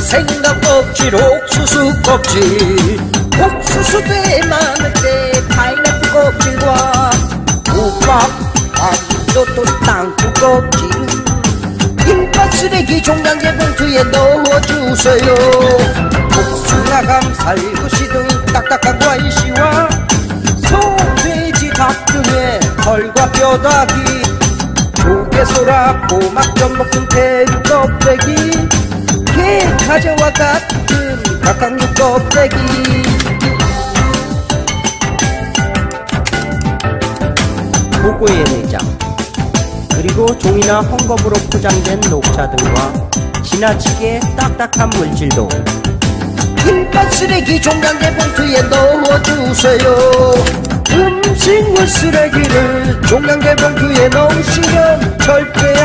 생강 껍질, 옥수수 껍질, 옥수수대 마늘대 파인애플 껍질과 우박, 또 땅콩 껍질, 인파 쓰레기 종량제 봉투에 넣어주세요. 복숭아, 감살, 구시 등 딱딱한 과일씨와 소, 돼지, 닭 등의 털과 뼈다귀, 조개소라, 꼬막, 전복등, 대구 껍데기, 게, 가재와 같은 각각류 껍데기, 보고의 내장, 그리고 종이나 헝겊으로 포장된 녹차 등과 지나치게 딱딱한 물질도 인파 쓰레기 종량제 봉투에 넣어주세요. 음식물 쓰레기를 종량제 봉투에 넣으시면 절대